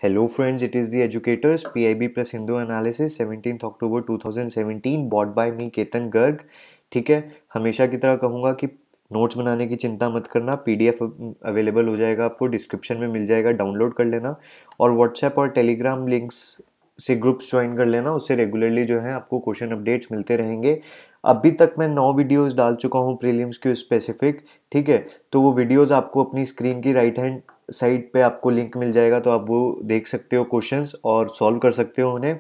Hello friends, it is the educators PIB plus Hindu analysis 17th October 2017 bought by me Ketan Garg. ठीक है, हमेशा की तरह कहूँगा कि नोट्स बनाने की चिंता मत करना, PDF अवेलेबल हो जाएगा, आपको डिस्क्रिप्शन में मिल जाएगा, डाउनलोड कर लेना और व्हाट्सएप और टेलीग्राम लिंक्स से ग्रुप्स ज्वाइन कर लेना। उससे रेगुलरली जो है आपको क्वेश्चन अपडेट्स मिलते रहेंगे। अभी तक मैं 9 वीडियोस डाल चुका हूँ प्रीलिम्स के स्पेसिफिक। ठीक है, तो वो वीडियोस आपको अपनी स्क्रीन की राइट हैंड साइड पे आपको लिंक मिल जाएगा, तो आप वो देख सकते हो क्वेश्चंस और सॉल्व कर सकते हो उन्हें।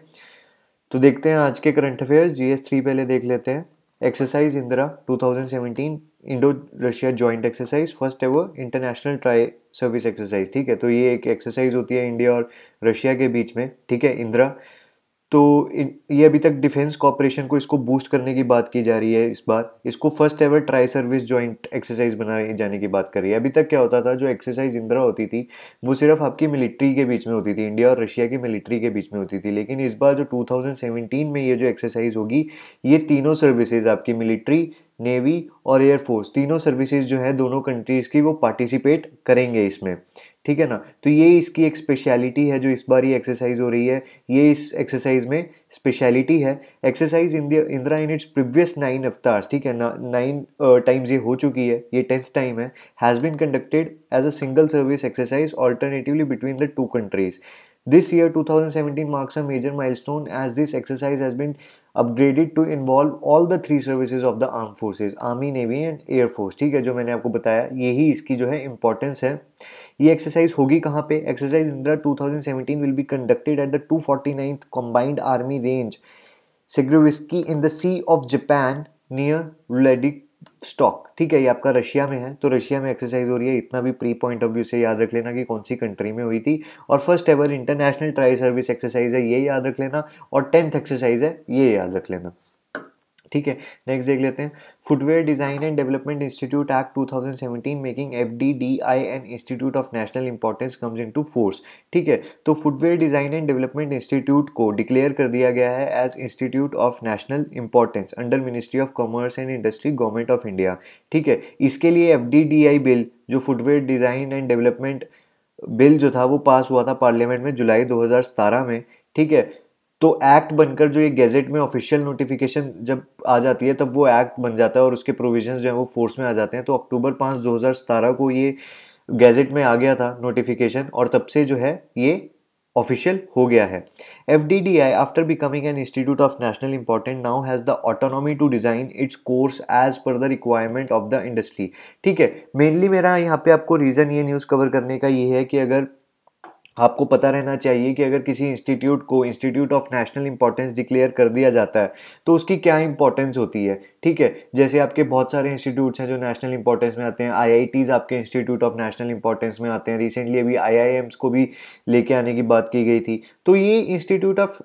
तो देखते हैं आज के करंट अफेयर्स। GS3 पहले देख लेते हैं। Exercise Indra 2017 Indo Russia joint exercise, first ever international tri service exercise. ठीक है, तो ये एक एक्सरसाइज होती है इंडिया और रशिया के बीच में। ठीक है, इंदिरा। तो ये अभी तक डिफेंस कॉपरेशन को इसको बूस्ट करने की बात की जा रही है। इस बार इसको first ever tri service joint exercise बनाए जाने की बात कर रही है। अभी तक क्या होता था, जो एक्सरसाइज इंदिरा होती थी वो सिर्फ आपकी मिलिट्री के बीच में होती थी, इंडिया और रशिया की मिलिट्री के बीच में होती थी। लेकिन इस बार जो 2017 में ये जो एक्सरसाइज होगी, ये तीनों सर्विसेज आपकी मिलिट्री, नेवी और एयरफोर्स, तीनों सर्विसेज जो है दोनों कंट्रीज़ की, वो पार्टिसिपेट करेंगे इसमें। ठीक है ना, तो ये इसकी एक स्पेशलिटी है जो इस बार ये एक्सरसाइज हो रही है। ये इस एक्सरसाइज में स्पेशलिटी है। Exercise Indra in its previous 9 avatars, ठीक है ना, 9 टाइम्स ये हो चुकी है, ये 10th टाइम है, has been conducted as a single service exercise alternatively between the two countries. This year 2017 marks a major milestone as this exercise has been upgraded to involve all the three services of the armed forces, army, navy and air force. ठीक है, जो मैंने आपको बताया यही इसकी जो है इंपॉर्टेंस है। ये एक्सरसाइज होगी कहाँ पे? Exercise Indra 2017 will be conducted at the 249th combined army range Sergeyevsky in the sea of Japan near Vladivostok. ठीक है, ये आपका रशिया में है, तो रशिया में एक्सरसाइज हो रही है। इतना भी प्री पॉइंट ऑफ व्यू से याद रख लेना कि कौन सी कंट्री में हुई थी। और first ever international tri service exercise है, ये याद रख लेना। और 10th एक्सरसाइज है, ये याद रख लेना। ठीक है, नेक्स्ट देख लेते हैं। Footwear design and development institute act 2017 making FDDI an institute of national importance comes into force. ठीक है, तो footwear design and development institute को डिक्लेयर कर दिया गया है as institute of national importance under ministry of commerce and industry, government of India. ठीक है, इसके लिए FDDI बिल, जो footwear design and development bill जो था, वो पास हुआ था पार्लियामेंट में जुलाई 2017 में। ठीक है, तो एक्ट बनकर जो ये गैजेट में ऑफिशियल नोटिफिकेशन जब आ जाती है, तब वो एक्ट बन जाता है और उसके प्रोविजंस जो है वो फोर्स में आ जाते हैं। तो अक्टूबर 5 2017 को ये गैजेट में आ गया था नोटिफिकेशन, और तब से जो है ये ऑफिशियल हो गया है। FDDI after becoming an institute of national important now has the autonomy to design its course as per the requirement of the industry. ठीक है, मेनली मेरा यहाँ पे आपको रीज़न ये न्यूज़ कवर करने का ये है कि अगर आपको पता रहना चाहिए कि अगर किसी इंस्टीट्यूट को institute of national importance declare कर दिया जाता है तो उसकी क्या इंपॉर्टेंस होती है। ठीक है, जैसे आपके बहुत सारे इंस्टीट्यूट्स हैं जो नेशनल इंपॉर्टेंस में आते हैं। IITs आपके इंस्टीट्यूट ऑफ नेशनल इंपॉर्टेंस में आते हैं। रिसेंटली अभी IIMs को भी लेके आने की बात की गई थी। तो ये इंस्टीट्यूट ऑफ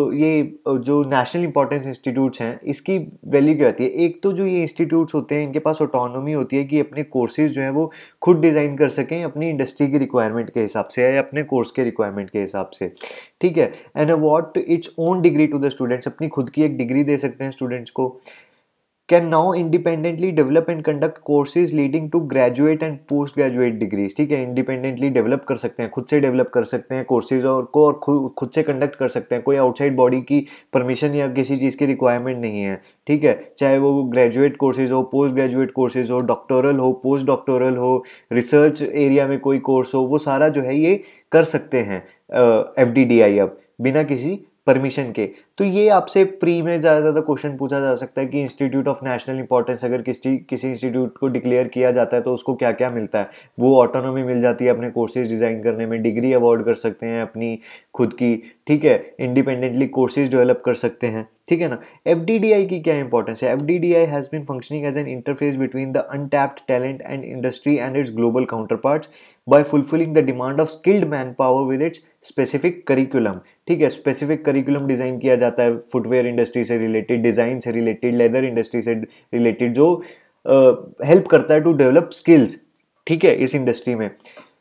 जो नेशनल इंपॉर्टेंस इंस्टीट्यूट्स हैं, इसकी वैल्यू क्या होती है? एक तो जो ये इंस्टीट्यूट्स होते हैं, इनके पास ऑटोनॉमी होती है कि अपने कोर्सेज जो हैं वो खुद डिज़ाइन कर सकें अपनी इंडस्ट्री की रिक्वायरमेंट के हिसाब से या अपने कोर्स के रिक्वायरमेंट के हिसाब से। ठीक है, and award its own degree to the students, अपनी खुद की एक डिग्री दे सकते हैं स्टूडेंट्स को। Can now independently develop and conduct courses leading to graduate and post graduate degrees. ठीक है, इंडिपेंडेंटली डेवलप कर सकते हैं, खुद से डेवलप कर सकते हैं कोर्सेज और खुद से कंडक्ट कर सकते हैं। कोई आउटसाइड बॉडी की परमिशन या किसी चीज़ की रिक्वायरमेंट नहीं है। ठीक है, चाहे वो ग्रेजुएट कोर्सेज हो, पोस्ट ग्रेजुएट कोर्सेज हो, डॉक्टोरल हो, पोस्ट डॉक्टोरल हो, रिसर्च एरिया में कोई कोर्स हो, वो सारा जो है ये कर सकते हैं FDDI अब बिना किसी परमिशन के। तो ये आपसे प्री में ज़्यादा क्वेश्चन पूछा जा सकता है कि इंस्टीट्यूट ऑफ नेशनल इंपॉर्टेंस अगर किसी इंस्टीट्यूट को डिक्लेयर किया जाता है तो उसको क्या क्या मिलता है। वो ऑटोनॉमी मिल जाती है अपने कोर्सेज डिज़ाइन करने में, डिग्री अवॉर्ड कर सकते हैं अपनी खुद की। ठीक है, इंडिपेंडेंटली कोर्सेज डेवलप कर सकते हैं। ठीक है ना, FDDI की क्या इंपॉर्टेंस है? FDDI has been functioning as an interface between the untapped talent and industry and its global counterparts by fulfilling the demand of skilled man power with its specific curriculum. ठीक है, specific curriculum design किया जाता है footwear industry से related, design से related, leather industry से related, जो help करता है टू डेवलप स्किल्स। ठीक है, इस इंडस्ट्री में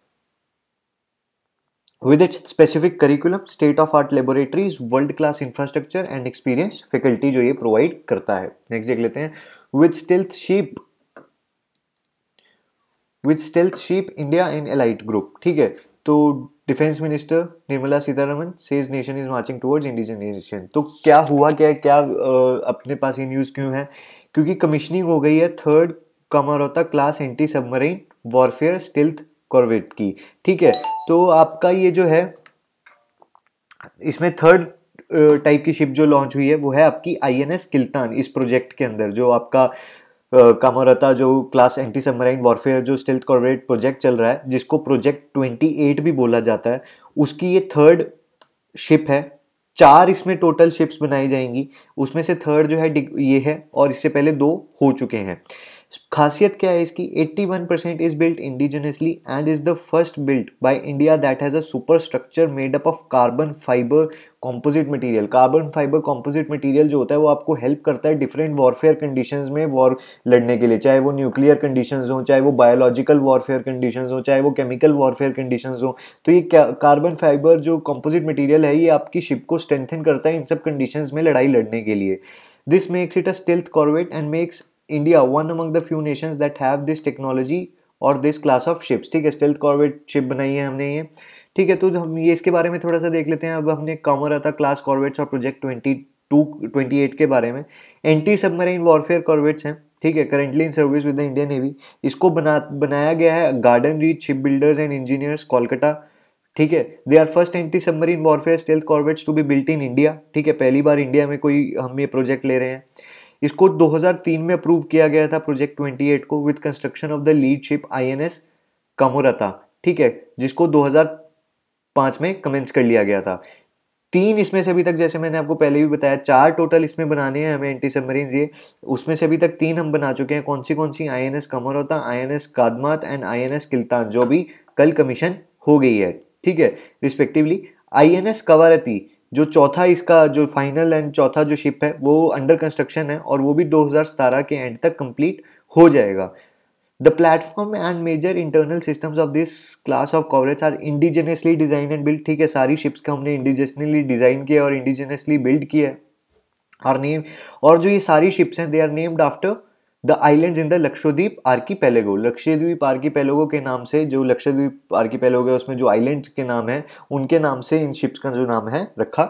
with its specific curriculum, state of art laboratories, world class infrastructure and experienced faculty जो ये provide करता है। नेक्स्ट देख लेते हैं। with stealth sheep India and Elite Group। ठीक है, तो defence minister Nirmala Sitharaman says nation is marching towards indigenisation. तो क्या हुआ, क्या क्या अपने पास ये न्यूज़ क्यों है? क्योंकि कमीशनिंग हो गई है third Kamorta class anti submarine warfare stealth corvette की। ठीक है, तो आपका ये जो है इसमें थर्ड टाइप की शिप जो लॉन्च हुई है वो है आपकी आईएनएस किल्तान। इस प्रोजेक्ट के अंदर जो आपका कामारता जो क्लास एंटी सबमराइन वॉरफेयर जो स्टेल्थ कॉर्वेट प्रोजेक्ट चल रहा है, जिसको प्रोजेक्ट 28 भी बोला जाता है, उसकी ये थर्ड शिप है। 4 इसमें टोटल शिप्स बनाई जाएंगी, उसमें से थर्ड जो है ये है, और इससे पहले 2 हो चुके हैं। खासियत क्या है इसकी? 81% is built indigenously and is the first built by India that has a super structure made up of carbon fibre composite material. Carbon fibre composite material जो होता है वो आपको हेल्प करता है डिफरेंट वॉरफेयर कंडीशंस में वॉर लड़ने के लिए, चाहे वो न्यूक्लियर कंडीशंस हो, चाहे वो बायोलॉजिकल वॉरफेयर कंडीशंस हो, चाहे वो केमिकल वॉरफेयर कंडीशंस हो। तो ये कार्बन फाइबर जो कॉम्पोजिट मटेरियल है ये आपकी शिप को स्ट्रेंथन करता है इन सब कंडीशंस में लड़ाई लड़ने के लिए। This makes it a stealth corvette and makes India one among the few nations that have this technology और this class of ships। ठीक है, स्टेल्थ कॉर्वेट शिप बनाई है हमने ये। ठीक है, तो हम ये इसके बारे में थोड़ा सा देख लेते हैं। अब हमने कामाराता क्लास कॉर्वेट्स और प्रोजेक्ट 28 के बारे में। एंटी सबमरीन वॉरफेयर कॉर्वेट्स हैं, ठीक है, currently in service with the Indian navy. इसको बनाया गया है Garden Reach ship builders and engineers Kolkata. ठीक है, they are first anti submarine warfare stealth corvettes to be built in India. ठीक है, पहली बार इंडिया में कोई हम ये प्रोजेक्ट ले रहे हैं। इसको 2003 में अप्रूव किया गया था प्रोजेक्ट 28 को with construction of the lead ship INS Kamorta. ठीक है, जिसको 2005 में कमेंस कर लिया गया था। 3 इसमें से अभी तक, जैसे मैंने आपको पहले भी बताया, 4 टोटल इसमें बनाने हैं हमें एंटी सबमरीन ये। उसमें से अभी तक 3 हम बना चुके हैं। कौन सी? INS Kamorta, INS Kadmat and INS Kiltan, जो भी कल कमीशन हो गई है। ठीक है, रिस्पेक्टिवली। आईएनएस कवारती जो चौथा इसका जो फाइनल एंड चौथा जो शिप है वो अंडर कंस्ट्रक्शन है, और वो भी 2017 के एंड तक कंप्लीट हो जाएगा। The platform and major internal systems of this class of coverage are indigenously design and build. ठीक है, सारी शिप्स को हमने इंडिजिनसली डिजाइन किया और इंडिजिनसली बिल्ड किया है। और नेम, और जो ये सारी शिप्स हैं they are named after the islands in the Lakshadweep archipelago. Lakshadweep archipelago के नाम से, जो लक्षद्वीप आर्कीपेलागो है उसमें जो आइलैंड्स के नाम है उनके नाम से इन शिप्स का जो नाम है रखा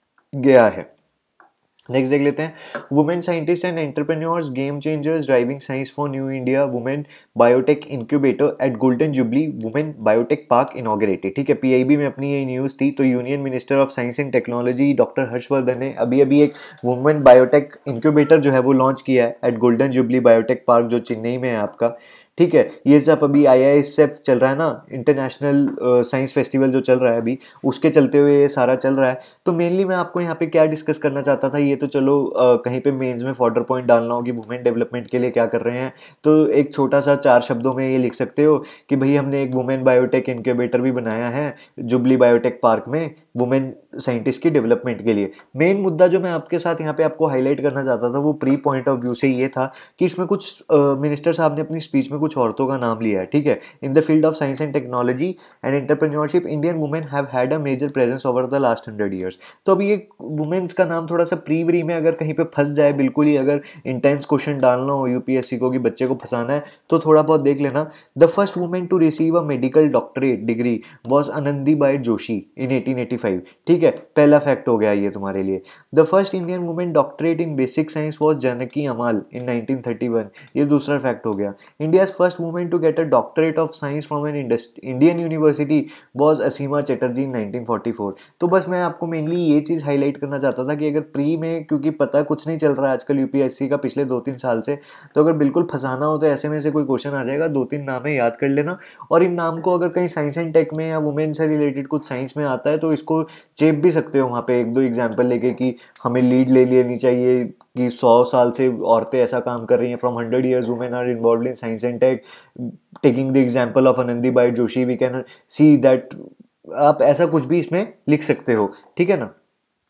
गया है। नेक्स्ट देख लेते हैं, women scientist and entrepreneurs game changers driving science for new India women biotech incubator at golden jubilee women biotech park inaugurated. ठीक है, पीआईबी में अपनी ये न्यूज़ थी। तो union minister of science and technology doctor Harshvardhan ने अभी अभी एक वुमेन बायोटेक इंक्यूबेटर जो है वो लॉन्च किया है at golden jubilee biotech park, जो चेन्नई में है आपका। ठीक है, ये जब अभी IISF चल रहा है ना, इंटरनेशनल साइंस फेस्टिवल जो चल रहा है अभी, उसके चलते हुए ये सारा चल रहा है। तो मेनली मैं आपको यहाँ पे क्या डिस्कस करना चाहता था, ये तो चलो कहीं पे मेंस में फॉर्डर पॉइंट डालना हो कि वुमेन डेवलपमेंट के लिए क्या कर रहे हैं, तो एक छोटा सा 4 शब्दों में ये लिख सकते हो कि भाई हमने एक वुमेन बायोटेक इनक्यूबेटर भी बनाया है जुबली बायोटेक पार्क में वुमेन साइंटिस्ट की डेवलपमेंट के लिए। मेन मुद्दा जो मैं आपके साथ यहाँ पे आपको हाईलाइट करना चाहता था वो प्री पॉइंट ऑफ व्यू से ये था कि इसमें कुछ मिनिस्टर साहब ने अपनी स्पीच में कुछ औरतों का नाम लिया है। ठीक है, in the field of science and technology and entrepreneurship Indian women have had a major presence over the last 100 years. तो अभी ये वुमेन्स का नाम थोड़ा सा प्री वरी में अगर कहीं पे फंस जाए, बिल्कुल ही अगर इंटेंस क्वेश्चन डालना हो यूपीएससी को कि बच्चे को फंसाना है, तो थोड़ा बहुत देख लेना। The first women to receive a medical doctorate degree was Anandibai Joshi in 1885। ठीक है, पहला फैक्ट हो गया ये तुम्हारे लिए। The first Indian women doctorate in basic science was Janaki Ammal in 1931। ये दूसरा फैक्ट हो गया। India first women to get a doctorate of science from an Indian university was Asima Chatterjee in 1944। तो बस मैं आपको मेनली ये चीज़ हाईलाइट करना चाहता था कि अगर प्री में, क्योंकि पता कुछ नहीं चल रहा है आजकल यूपीएससी का पिछले 2-3 साल से, तो अगर बिल्कुल फंसाना हो तो ऐसे में से कोई क्वेश्चन आ जाएगा, 2-3 नाम है याद कर लेना। और इन नाम को अगर कहीं साइंस एंड टेक में या वुमेन से रिलेटेड कुछ साइंस में आता है तो इसको चेप भी सकते हो वहाँ पे 1-2 एग्जाम्पल लेके कि हमें लीड ले लेनी चाहिए कि 100 साल से औरतें ऐसा काम कर रही हैं, from 100 years women are involve in science and tech, taking the example of Anandibai Joshi we can see that. आप ऐसा कुछ भी इसमें लिख सकते हो, ठीक है ना।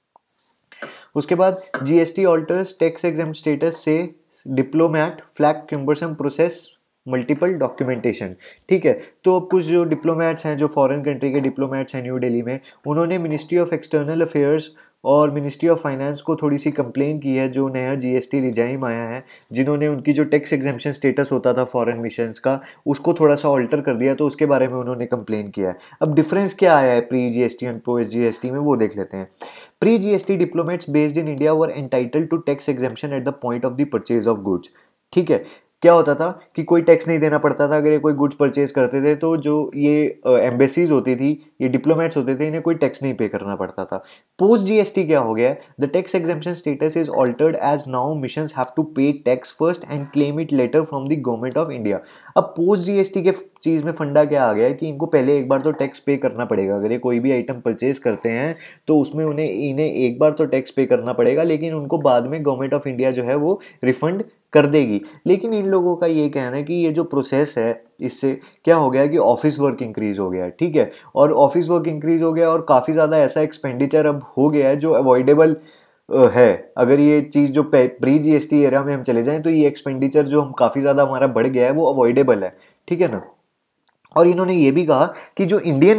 उसके बाद GST alters tax exam status से diplomat flag cumbersome process multiple documentation. ठीक है, तो अब कुछ जो डिप्लोमेट्स हैं, जो फॉरेन कंट्री के डिप्लोमेट्स हैं न्यू दिल्ली में, उन्होंने मिनिस्ट्री ऑफ एक्सटर्नल अफेयर्स और मिनिस्ट्री ऑफ फाइनेंस को थोड़ी सी कंप्लेन की है, जो नया जीएसटी रिजाइम आया है, जिन्होंने उनकी जो टैक्स एग्जेम्पशन स्टेटस होता था फॉरेन मिशंस का, उसको थोड़ा सा ऑल्टर कर दिया, तो उसके बारे में उन्होंने कंप्लेन किया है। अब डिफरेंस क्या आया है pre GST and post GST में, वो देख लेते हैं। Pre GST diplomats based in India were entitled to tax exemption at the point of the purchase of goods. ठीक है, क्या होता था कि कोई टैक्स नहीं देना पड़ता था अगर ये कोई गुड्स परचेज करते थे, तो जो ये एम्बेसीज होती थी, ये डिप्लोमेट्स होते थे, इन्हें कोई टैक्स नहीं पे करना पड़ता था। पोस्ट जीएसटी क्या हो गया, the tax exemption status is altered as now missions have to pay tax first and claim it later from the government of India. अब पोस्ट जीएसटी के चीज़ में फंडा क्या आ गया है कि इनको पहले एक बार तो टैक्स पे करना पड़ेगा, अगर ये कोई भी आइटम परचेज करते हैं तो उसमें इन्हें एक बार तो टैक्स पे करना पड़ेगा, लेकिन उनको बाद में गवर्नमेंट ऑफ इंडिया जो है वो रिफंड कर देगी। लेकिन इन लोगों का ये कहना है कि ये जो प्रोसेस है, इससे क्या हो गया कि ऑफिस वर्क इंक्रीज हो गया है। ठीक है, और ऑफिस वर्क इंक्रीज हो गया और काफ़ी ज़्यादा ऐसा एक्सपेंडिचर अब हो गया है जो अवॉइडेबल है। अगर ये चीज़ जो प्री जीएसटी एरा में हम चले जाएं तो ये एक्सपेंडिचर जो हम काफ़ी ज़्यादा हमारा बढ़ गया है वो अवॉइडेबल है। ठीक है ना। और इन्होंने ये भी कहा कि जो इंडियन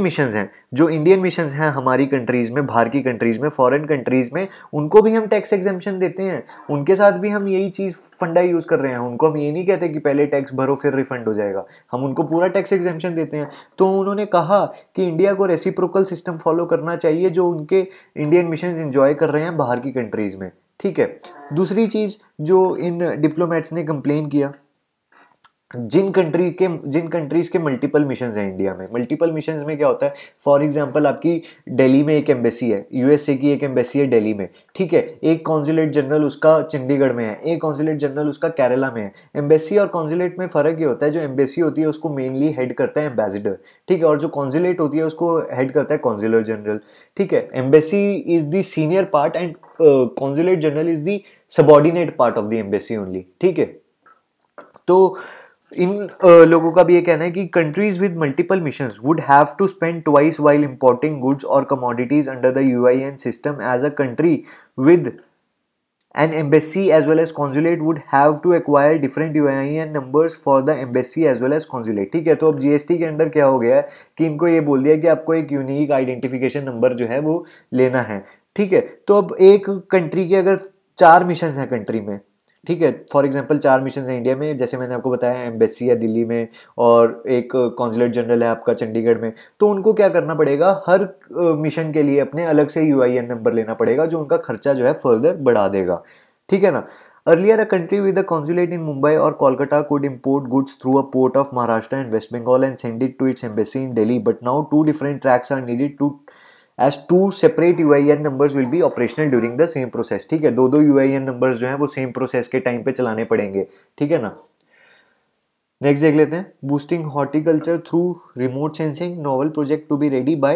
मिशंस हैं हमारी कंट्रीज़ में, बाहर की कंट्रीज़ में, फॉरेन कंट्रीज़ में, उनको भी हम टैक्स एग्जेम्पशन देते हैं, उनके साथ भी हम यही चीज़ फंडा यूज़ कर रहे हैं। उनको हम ये नहीं कहते कि पहले टैक्स भरो फिर रिफंड हो जाएगा, हम उनको पूरा टैक्स एग्जेम्पशन देते हैं। तो उन्होंने कहा कि इंडिया को रेसिप्रोकल सिस्टम फॉलो करना चाहिए जो उनके इंडियन मिशंस इंजॉय कर रहे हैं बाहर की कंट्रीज़ में। ठीक है, दूसरी चीज़ जो इन डिप्लोमेट्स ने कंप्लेन किया, जिन कंट्रीज के मल्टीपल मिशंस हैं इंडिया में, मल्टीपल मिशंस में क्या होता है, फॉर एग्जांपल आपकी दिल्ली में एक एम्बेसी है, यूएसए की एक एम्बेसी है दिल्ली में। ठीक है, एक कॉन्सुलेट जनरल उसका चंडीगढ़ में है, एक कॉन्सुलेट जनरल उसका केरला में है। एम्बेसी और कॉन्सुलेट में फ़र्क ये होता है, जो एम्बेसी होती है उसको मेनली हेड करता है एम्बेसडर। ठीक है, और जो कॉन्सुलेट होती है उसको हेड करता है कॉन्सुलर जनरल। ठीक है, embassy is the senior part and consulate general is the subordinate part of the embassy only. ठीक है, तो इन लोगों का भी ये कहना है कि countries with multiple missions would have to spend twice while importing goods और commodities under the UIN system as a country with an embassy as well as consulate would have to acquire different UIN numbers for the embassy as well as consulate। ठीक है, तो अब GST के अंदर क्या हो गया है कि इनको ये बोल दिया कि आपको एक यूनिक आइडेंटिफिकेशन नंबर जो है वो लेना है। ठीक है, तो अब एक कंट्री के अगर 4 मिशन हैं कंट्री में, ठीक है, फॉर एग्जांपल 4 मिशन हैं इंडिया में, जैसे मैंने आपको बताया एम्बेसी है दिल्ली में और एक कॉन्सुलेट जनरल है आपका चंडीगढ़ में, तो उनको क्या करना पड़ेगा, हर मिशन के लिए अपने अलग से यूआईएन नंबर लेना पड़ेगा, जो उनका खर्चा जो है फर्दर बढ़ा देगा। ठीक है ना। Earlier, a country with a consulate in Mumbai or Kolkata could import goods through a port of Maharashtra and West Bengal and send it to its embassy in Delhi. But now, 2 different tracks are needed to as 2 separate UIN numbers will be operational during the same process। ठीक है, दो UIN numbers जो हैं वो same process के time पे चलाने पड़ेंगे। ठीक है ना। नेक्स्ट देख लेते हैं, boosting horticulture through remote sensing, novel project to be ready by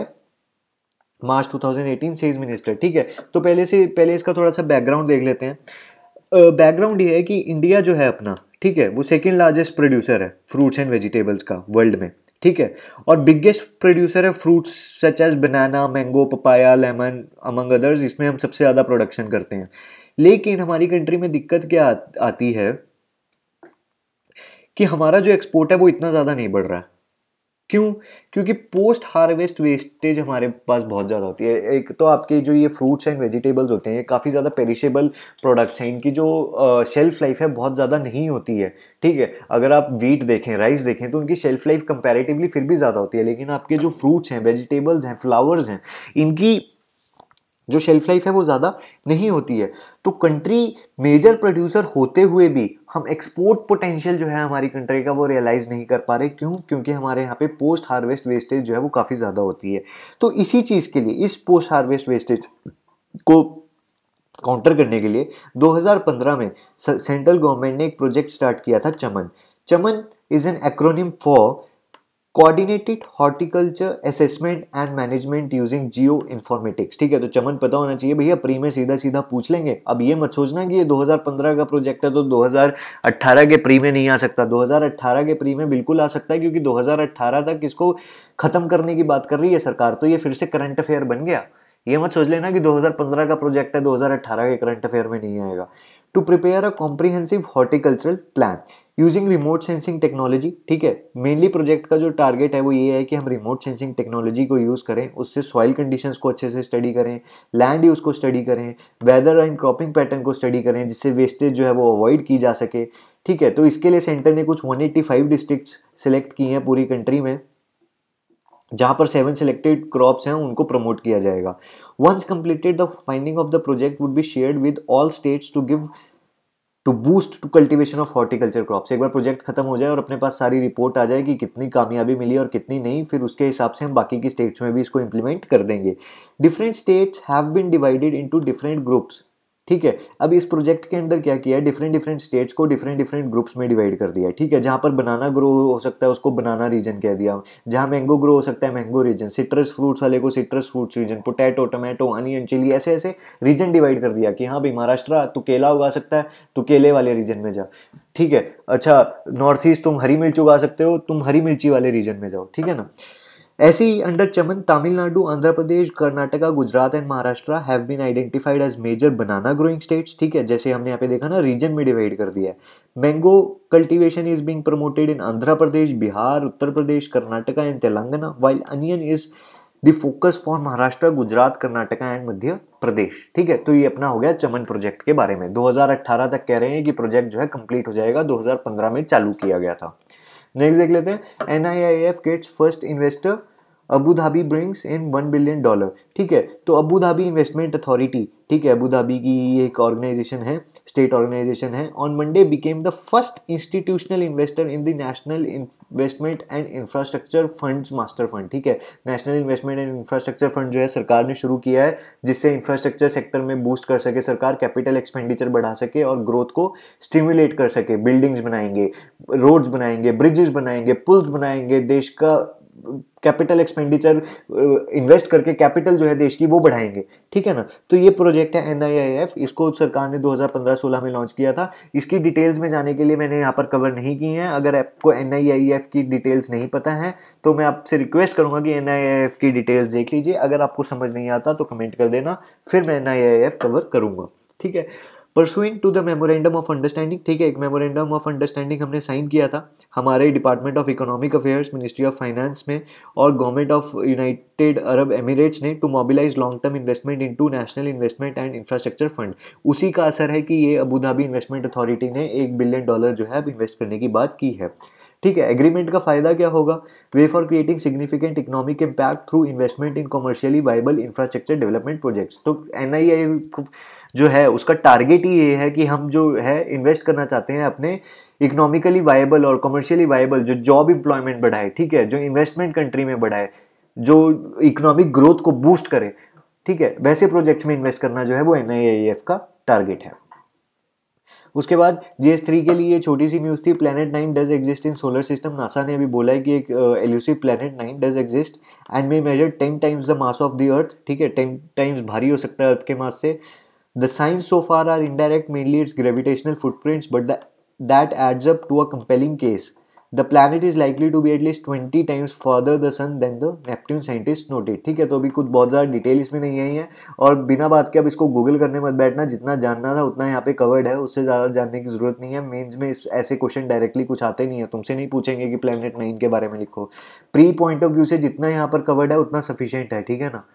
March 2018 says minister. ठीक है, तो पहले इसका थोड़ा सा बैकग्राउंड देख लेते हैं। बैकग्राउंड ये है कि इंडिया जो है अपना, ठीक है, वो सेकंड लार्जेस्ट प्रोड्यूसर है फ्रूट्स एंड वेजिटेबल्स का वर्ल्ड में। ठीक है, और बिगेस्ट प्रोड्यूसर है fruits such as banana, mango, papaya, lemon among others, इसमें हम सबसे ज़्यादा प्रोडक्शन करते हैं। लेकिन हमारी कंट्री में दिक्कत क्या आती है कि हमारा जो एक्सपोर्ट है वो इतना ज़्यादा नहीं बढ़ रहा है। क्यों? क्योंकि पोस्ट हार्वेस्ट वेस्टेज हमारे पास बहुत ज़्यादा होती है। एक तो आपके जो ये फ्रूट्स एंड वेजिटेबल्स होते हैं, ये काफ़ी ज़्यादा पेरिशेबल प्रोडक्ट्स हैं, इनकी जो शेल्फ लाइफ है बहुत ज़्यादा नहीं होती है। ठीक है, अगर आप वीट देखें, राइस देखें, तो उनकी शेल्फ लाइफ कंपैरेटिवली फिर भी ज़्यादा होती है। लेकिन आपके जो फ्रूट्स हैं, वेजिटेबल्स हैं, फ्लावर्स हैं, इनकी जो शेल्फ लाइफ है वो ज़्यादा नहीं होती है। तो कंट्री मेजर प्रोड्यूसर होते हुए भी हम एक्सपोर्ट पोटेंशियल जो है हमारी कंट्री का वो रियलाइज़ नहीं कर पा रहे। क्यों? क्योंकि हमारे यहाँ पे पोस्ट हार्वेस्ट वेस्टेज जो है वो काफ़ी ज़्यादा होती है। तो इसी चीज़ के लिए, इस पोस्ट हार्वेस्ट वेस्टेज को काउंटर करने के लिए 2015 में सेंट्रल गवर्नमेंट ने एक प्रोजेक्ट स्टार्ट किया था, Chaman. Chaman is an acronym for coordinated horticulture assessment and management using geo informatics. ठीक है, तो चमन पता होना चाहिए भैया, प्री में सीधा सीधा पूछ लेंगे। अब ये मत सोचना कि ये 2015 का प्रोजेक्ट है तो 2018 के प्री में नहीं आ सकता। 2018 के प्री में बिल्कुल आ सकता है, क्योंकि 2018 तक इसको खत्म करने की बात कर रही है सरकार, तो ये फिर से करंट अफेयर बन गया। ये मत सोच लेना कि 2015 का प्रोजेक्ट है 2018 के करंट अफेयर में नहीं आएगा। To prepare a comprehensive horticultural plan using remote sensing technology, ठीक है। मेनली प्रोजेक्ट का जो टारगेट है वो ये है कि हम रिमोट सेंसिंग टेक्नोलॉजी को यूज़ करें, उससे सॉइल कंडीशंस को अच्छे से स्टडी करें, लैंड यूज़ को स्टडी करें, वेदर एंड क्रॉपिंग पैटर्न को स्टडी करें, जिससे वेस्टेज जो है वो अवॉइड की जा सके, ठीक है। तो इसके लिए सेंटर ने कुछ 185 डिस्ट्रिक्ट्स सेलेक्ट किए हैं पूरी कंट्री में, जहां पर 7 सिलेक्टेड क्रॉप्स हैं उनको प्रमोट किया जाएगा। Once completed the findings of the project would be shared with all states to boost to cultivation of horticulture crops. एक बार प्रोजेक्ट खत्म हो जाए और अपने पास सारी रिपोर्ट आ जाए कि कितनी कामयाबी मिली और कितनी नहीं, फिर उसके हिसाब से हम बाकी की स्टेट्स में भी इसको इंप्लीमेंट कर देंगे। Different states have been divided into different groups, ठीक है। अब इस प्रोजेक्ट के अंदर क्या किया है, डिफरेंट डिफरेंट स्टेट्स को डिफरेंट डिफरेंट ग्रुप्स में डिवाइड कर दिया है, ठीक है। जहाँ पर बनाना ग्रो हो सकता है उसको बनाना रीजन कह दिया, जहाँ मैंगो ग्रो हो सकता है मैंगो रीजन, सिट्रस फ्रूट्स वाले को citrus fruits region, potato tomato onion chilli, ऐसे ऐसे रीजन डिवाइड कर दिया कि हाँ भाई महाराष्ट्र तू केला उगा सकता है, तू केले वाले रीजन में जा, ठीक है। अच्छा नॉर्थ ईस्ट तुम हरी मिर्च उगा सकते हो, तुम हरी मिर्ची वाले रीजन में जाओ, ठीक है ना। ऐसे ही under Chaman Tamil Nadu, Andhra Pradesh, Karnataka, Gujarat and Maharashtra have been identified as major banana growing states, ठीक है। जैसे हमने यहाँ पे देखा ना रीजन में डिवाइड कर दिया है। Mango cultivation is being promoted in Andhra Pradesh, Bihar, Uttar Pradesh, Karnataka and Telangana, while onion is the focus for Maharashtra, Gujarat, Karnataka and Madhya Pradesh, ठीक है। तो ये अपना हो गया चमन प्रोजेक्ट के बारे में। 2018 तक कह रहे हैं कि प्रोजेक्ट जो है कंप्लीट हो जाएगा, 2015 में चालू किया गया था। नेक्स्ट देख लेते हैं, NIIF gets first investor, Abu Dhabi brings in $1 billion, ठीक है। तो अबू धाबी इन्वेस्टमेंट अथॉरिटी, ठीक है, अबू धाबी की एक ऑर्गेनाइजेशन है, स्टेट ऑर्गेनाइजेशन है, on Monday became the first institutional investor in the national investment and infrastructure funds master fund, ठीक है। National investment and infrastructure fund जो है सरकार ने शुरू किया है, जिससे इंफ्रास्ट्रक्चर सेक्टर में बूस्ट कर सके सरकार, कैपिटल एक्सपेंडिचर बढ़ा सके और ग्रोथ को स्टिमुलेट कर सके। बिल्डिंग्स बनाएंगे, रोड्स बनाएंगे, ब्रिजेस बनाएंगे, पुल्स बनाएंगे, देश का कैपिटल एक्सपेंडिचर इन्वेस्ट करके कैपिटल जो है देश की वो बढ़ाएंगे, ठीक है ना। तो ये प्रोजेक्ट है NIIF, इसको सरकार ने 2015-16 में लॉन्च किया था। इसकी डिटेल्स में जाने के लिए मैंने यहाँ पर कवर नहीं की हैं। अगर आपको NIIF की डिटेल्स नहीं पता है तो मैं आपसे रिक्वेस्ट करूंगा कि NIIF की डिटेल्स देख लीजिए। अगर आपको समझ नहीं आता तो कमेंट कर देना, फिर मैं NIIF कवर करूंगा, ठीक है। Pursuing to the memorandum of understanding, ठीक है, एक मेमोरेंडम ऑफ अंडरस्टैंडिंग हमने साइन किया था हमारे department of economic affairs, ministry of finance में और government of United Arab Emirates ने, to mobilise long term investment into national investment and infrastructure fund. उसी का असर है कि ये अबू धाबी इन्वेस्टमेंट अथॉरिटी ने $1 बिलियन जो है अब इन्वेस्ट करने की बात की है, ठीक है। एग्रीमेंट का फायदा क्या होगा, way for creating significant economic impact through investment in commercially viable infrastructure development projects. तो NIIF जो है उसका टारगेट ही ये है कि हम जो है इन्वेस्ट करना चाहते हैं अपने इकोनॉमिकली वायबल और कमर्शियली वायबल, जो जॉब एम्प्लॉयमेंट बढ़ाए, ठीक है, जो इन्वेस्टमेंट कंट्री में बढ़ाए, जो इकोनॉमिक ग्रोथ को बूस्ट करे, ठीक है, वैसे प्रोजेक्ट्स में इन्वेस्ट करना जो है वो NIIF का टारगेट है। उसके बाद GS3 के लिए छोटी सी न्यूज़ थी, planet 9 does exist in solar system. NASA ने अभी बोला है कि एक elusive planet 9 does exist and may measure 10 times the mass of the earth, ठीक है, 10 टाइम्स भारी हो सकता है अर्थ के मास से। The signs so far are indirect, mainly its gravitational footprints, but that adds up to a compelling case. The planet is likely to be at least 20 times further the sun than the Neptune scientists noted, ठीक है। तो अभी कुछ बहुत ज़्यादा detail इसमें नहीं आई है और बिना बात के अब इसको गूगल करने मत बैठना, जितना जानना था उतना यहाँ पे कवर्ड है, उससे ज़्यादा जानने की ज़रूरत नहीं है। मेंस में ऐसे क्वेश्चन डायरेक्टली कुछ आते नहीं है, तुमसे नहीं पूछेंगे कि प्लैनेट 9 के बारे में लिखो। प्री पॉइंट ऑफ व्यू से जितना यहाँ पर कवर्ड है उतना सफिशियंट है, ठीक है ना।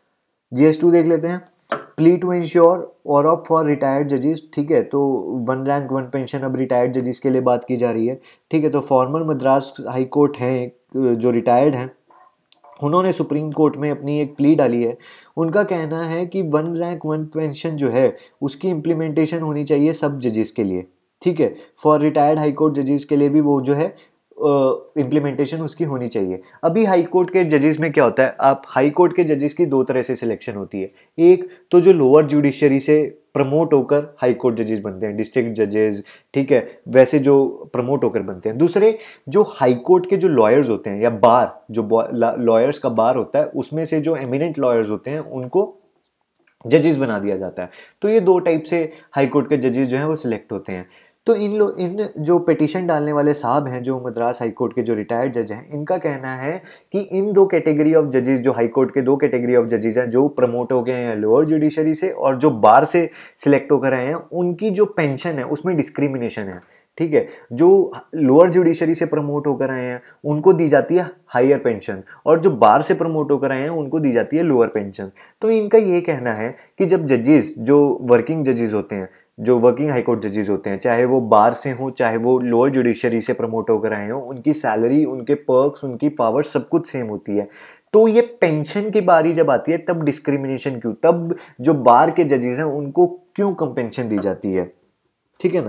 GS2 देख लेते हैं, plea to ensure OROP for retired जजेस, ठीक है। तो 1 रैंक 1 पेंशन अब रिटायर्ड जजेस के लिए बात की जा रही है, ठीक है। तो फॉर्मर मद्रास हाई कोर्ट हैं जो रिटायर्ड हैं, उन्होंने सुप्रीम कोर्ट में अपनी एक प्ली डाली है। उनका कहना है कि 1 रैंक 1 पेंशन जो है उसकी इम्प्लीमेंटेशन होनी चाहिए सब जजेस के लिए, ठीक है। फॉर रिटायर्ड हाई कोर्ट जजेस के लिए भी वो जो है इम्प्लीमेंटेशन उसकी होनी चाहिए। अभी हाई कोर्ट के जजेस में क्या होता है, आप हाई कोर्ट के जजेस की दो तरह से सिलेक्शन होती है। एक तो जो लोअर जुडिशरी से प्रमोट होकर हाई कोर्ट जजेस बनते हैं, डिस्ट्रिक्ट जजेस, ठीक है, वैसे जो प्रमोट होकर बनते हैं। दूसरे जो हाई कोर्ट के जो लॉयर्स होते हैं या बार, जो लॉयर्स का बार होता है, उसमें से जो एमिनेंट लॉयर्स होते हैं उनको जजेस बना दिया जाता है। तो ये दो टाइप से हाई कोर्ट के जजेस जो हैं वो सिलेक्ट होते हैं। तो इन जो पिटीशन डालने वाले साहब हैं, जो मद्रास हाई कोर्ट के जो रिटायर्ड जज हैं, इनका कहना है कि इन दो कैटेगरी ऑफ जजेस, जो हाई कोर्ट के दो कैटेगरी ऑफ जजेस हैं, जो प्रमोट हो गए हैं लोअर जुडिशरी से और जो बार से सिलेक्ट होकर आए हैं, उनकी जो पेंशन है उसमें डिस्क्रिमिनेशन है। ठीक है, जो लोअर जुडिशरी से प्रमोट होकर आए हैं उनको दी जाती है हायर पेंशन, और जो बार से प्रमोट होकर आए हैं उनको दी जाती है लोअर पेंशन। तो इनका ये कहना है कि जब जजेस, जो वर्किंग जजेस होते हैं, जो वर्किंग हाई कोर्ट जजेस होते हैं, चाहे वो बार से हो चाहे वो लोअर जुडिशरी से प्रमोट होकर आए हो, उनकी सैलरी, उनके पर्क्स, उनकी पावर सब कुछ सेम होती है। तो ये पेंशन की बारी जब आती है तब डिस्क्रिमिनेशन क्यों, तब जो बार के जजेस हैं उनको क्यों कम पेंशन दी जाती है? ठीक है ना।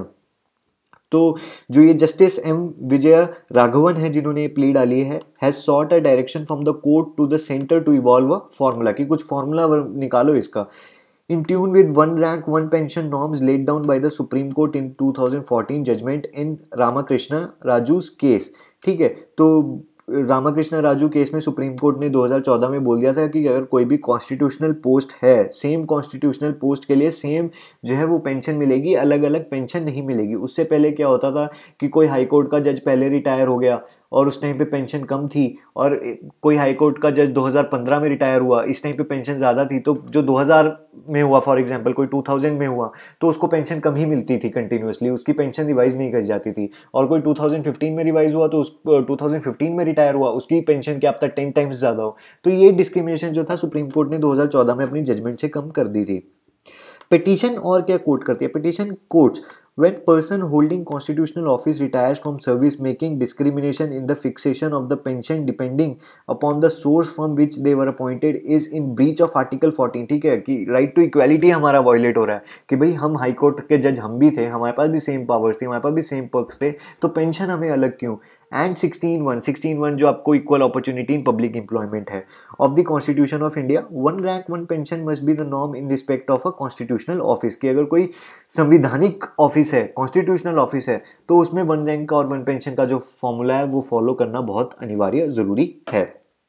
तो जो ये जस्टिस एम विजय राघवन है जिन्होंने ये प्ली डाली है, has sought a direction from the court to the centre to evolve a formula, कि कुछ फॉर्मूला निकालो इसका, in tune with one rank one pension norms laid down by the Supreme Court in 2014 judgment in Ramakrishna Raju's case। ठीक है, तो Ramakrishna Raju case में Supreme Court ने 2014 में बोल दिया था कि अगर कोई भी कॉन्स्टिट्यूशनल पोस्ट है, सेम कॉन्स्टिट्यूशनल पोस्ट के लिए सेम जो है वो पेंशन मिलेगी, अलग अलग पेंशन नहीं मिलेगी। उससे पहले क्या होता था कि कोई हाई कोर्ट का जज पहले रिटायर हो गया और उस टाइम पे पेंशन कम थी, और कोई हाई कोर्ट का जज 2015 में रिटायर हुआ, इस टाइम पे पेंशन ज़्यादा थी, तो जो 2000 में हुआ, फॉर एग्जांपल कोई 2000 में हुआ, तो उसको पेंशन कम ही मिलती थी कंटिन्यूसली, उसकी पेंशन रिवाइज नहीं करी जाती थी। और कोई 2015 में रिवाइज हुआ तो उस 2015 में रिटायर हुआ, उसकी पेंशन क्या अब तक 10 टाइम्स ज़्यादा हो। तो ये डिस्क्रिमिनेशन जो था सुप्रीम कोर्ट ने 2014 में अपनी जजमेंट से कम कर दी थी। पिटीशन और क्या कोट करती है? Petition quotes when person holding constitutional office retires from service making discrimination in the fixation of the pension depending upon the source from which they were appointed is in breach of article 14। ठीक है, कि right to equality हमारा violate हो रहा है कि भाई हम हाई कोर्ट के जज हम भी थे, हमारे पास भी सेम पावर्स थी, हमारे पास भी सेम पर्क्स थे, तो पेंशन हमें अलग क्यों? एंड 16(1) जो आपको equal opportunity in public employment है of the constitution of India, one rank one pension must be the norm in respect of a constitutional office. कि अगर कोई संविधानिक ऑफिस है, कॉन्स्टिट्यूशनल ऑफिस है, तो उसमें वन रैंक और वन पेंशन का जो फॉर्मूला है वो फॉलो करना बहुत अनिवार्य जरूरी है।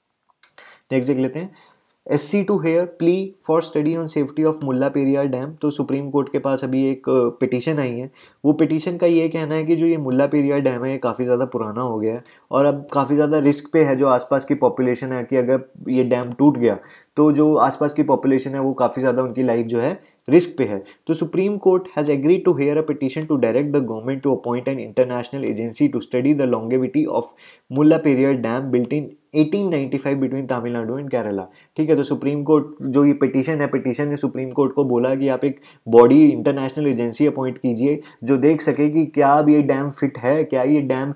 नेक्स्ट देख लेते हैं, SC to hear plea for study on safety of Mulla Periyar dam. तो सुप्रीम कोर्ट के पास अभी एक पिटीशन आई है, वो पिटीशन का ये कहना है कि जो ये मुल्ला पेरियार डैम है ये काफ़ी ज़्यादा पुराना हो गया है और अब काफ़ी ज़्यादा रिस्क पे है जो आसपास की पॉपुलेशन है, कि अगर ये डैम टूट गया तो जो आसपास की पॉपुलेशन है वो काफ़ी ज़्यादा उनकी लाइफ जो है रिस्क पे है। तो Supreme Court has agreed to hear a petition to direct the government to appoint an international agency to study the longevity of Mulla Periyar dam built in 1895 between Tamil Nadu and Kerala. ठीक है, तो सुप्रीम कोर्ट जो ये पिटीशन है, petition ने supreme court को बोला कि आप एक बॉडी, इंटरनेशनल एजेंसी अपॉइंट कीजिए जो देख सके कि क्या अब ये डैम फिट है, क्या ये डैम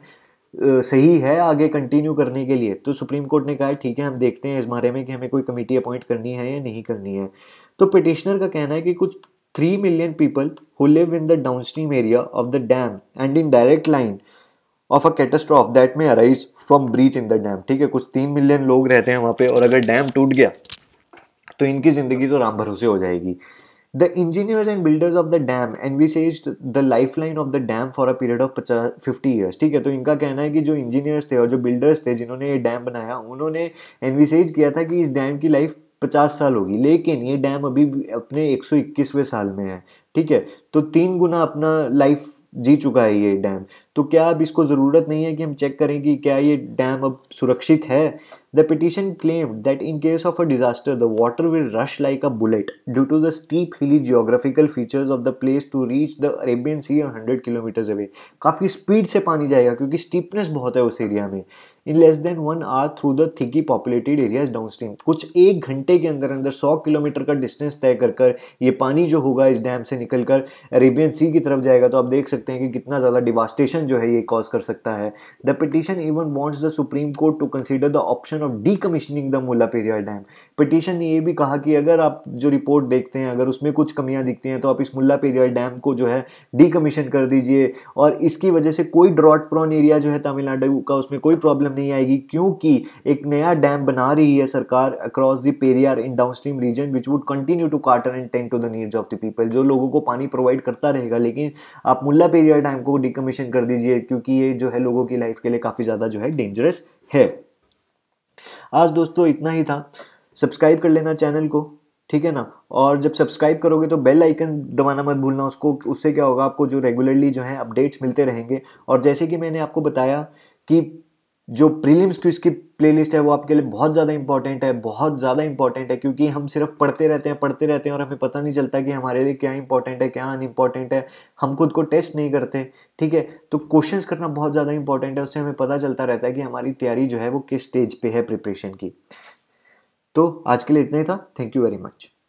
सही है आगे कंटिन्यू करने के लिए। तो सुप्रीम कोर्ट ने कहा ठीक है, हम देखते हैं इस बारे में कि हमें कोई कमेटी अपॉइंट करनी है या नहीं करनी है। तो पिटिशनर का कहना है कि कुछ 3 million people who live in the downstream area of the dam and in direct line of a catastrophe that may arise from breach in the dam. ठीक है, कुछ 3 मिलियन लोग रहते हैं वहाँ पे, और अगर डैम टूट गया तो इनकी ज़िंदगी तो राम भरोसे हो जाएगी। The engineers and builders of the dam envisaged the lifeline of the dam for a period of 50 years। ठीक है, तो इनका कहना है कि जो इंजीनियर्स थे और जो बिल्डर्स थे जिन्होंने ये डैम बनाया, उन्होंने एनविसेज किया था कि इस डैम की लाइफ 50 साल होगी, लेकिन ये डैम अभी अपने 121वें साल में है। ठीक है, तो 3 गुना अपना लाइफ जी चुका है ये डैम। तो क्या अब इसको ज़रूरत नहीं है कि हम चेक करें कि क्या ये डैम अब सुरक्षित है? The petition claimed that in case of a disaster, the water will rush like a bullet due to the steep hilly geographical features of the place to reach the Arabian Sea 100 kilometers away। काफ़ी speed से पानी जाएगा क्योंकि steepness बहुत है उस area में। In less than 1 hour through the thickly populated areas downstream। कुछ 1 घंटे के अंदर अंदर 100 किलोमीटर का डिस्टेंस तय कर कर ये पानी जो होगा इस डैम से निकल कर अरेबियन सी की तरफ जाएगा। तो आप देख सकते हैं कि कितना ज़्यादा डिवास्टेशन जो है ये कॉज कर सकता है। The petition even wants the Supreme Court to consider the option of decommissioning the Mulla Periyar dam. Petition ने ये भी कहा कि अगर आप जो रिपोर्ट देखते हैं अगर उसमें कुछ कमियां दिखती हैं तो आप इस मुल्ला पेरियार डैम को जो है डीकमिशन कर दीजिए, और इसकी वजह से कोई ड्रॉट प्रोन एरिया जो है तमिलनाडु का उसमें कोई प्रॉब्लम नहीं आएगी, क्योंकि एक नया डैम बना रही है सरकार across the Periyar in downstream region which would continue to cater and tend to the needs of the people. जो लोगों को पानी प्रोवाइड करता रहेगा, लेकिन आप मुल्ला पेरियार डैम को डीकमिशन कर दीजिए क्योंकि ये जो है लोगों की लाइफ के लिए काफ़ी ज़्यादा जो है डेंजरस है। आज दोस्तों इतना ही था, सब्सक्राइब कर लेना चैनल को। ठीक है ना। और जब सब्सक्राइब करोगे तो बेल आइकन दबाना मत भूलना उसको, उससे क्या होगा आपको जो रेगुलरली जो है अपडेट्स मिलते रहेंगे। और जैसे कि मैंने आपको बताया कि जो प्रीलिम्स क्विज की प्लेलिस्ट है वो आपके लिए बहुत ज़्यादा इंपॉर्टेंट है, बहुत ज़्यादा इंपॉर्टेंट है, क्योंकि हम सिर्फ पढ़ते रहते हैं और हमें पता नहीं चलता कि हमारे लिए क्या इंपॉर्टेंट है क्या अनइम्पॉर्टेंट है, हम खुद को टेस्ट नहीं करते। ठीक है, तो क्वेश्चंस करना बहुत ज़्यादा इंपॉर्टेंट है, उससे हमें पता चलता रहता है कि हमारी तैयारी जो है वो किस स्टेज पे है प्रिपरेशन की। तो आज के लिए इतना ही था। Thank you very much.